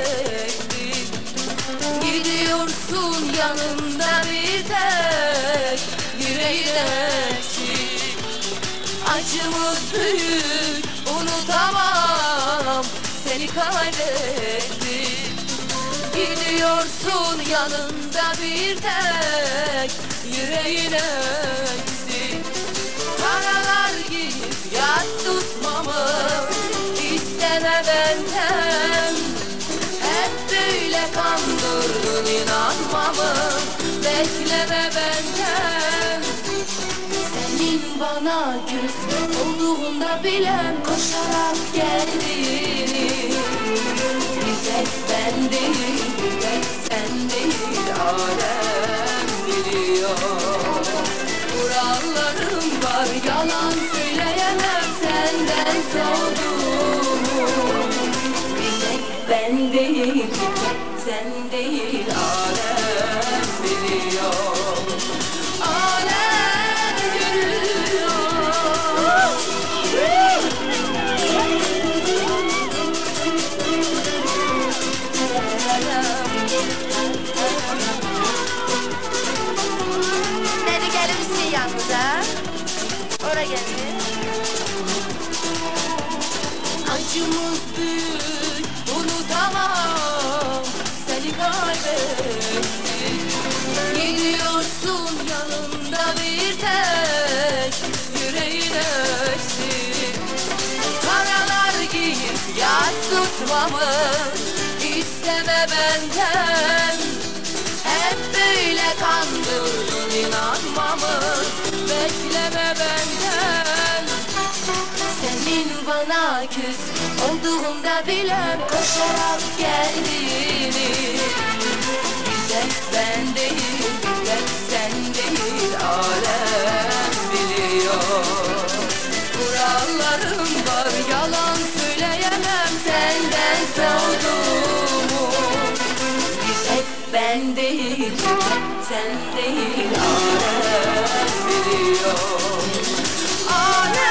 kaybettim. Gidiyorsun yanımda bir tek yüreğin eksik. Acımız büyük, unutamam, seni kaybettim. Gidiyorsun yanımda bir tek yüreğin eksik. Karalar giyip yas tutmamı isteme benden. Hep böyle kandırdın inanmamı, bekleme benden. Senin bana küs olduğunda bilen koşarak geldiğini bir tek ben değil, bir tek sen değil, alem biliyor. Kurallarım var, yalan söyleyemem senden soğuduğumu. Bir tek ben değil, bir tek sen değil, alem biliyor. Alem görüyor. Nerede gelir misin yanımıza? Oraya gelir. Acımız büyük, unutamam, seni kaybettim. Gidiyorsun yanımda bir tek yüreğin eksik. Karalar giyip yas tutmamı isteme benden. Hep böyle kandırdın inanmamı, bekleme benden. Senin bana küs olduğunda bilen koşarak geldiğini bir tek ben değil, bir tek sen değil, alem biliyor. Kurallarım var, yalan söyleyemem senden soğuduğumu. Bir tek ben değil, bir tek sen değil, alem biliyor. Alem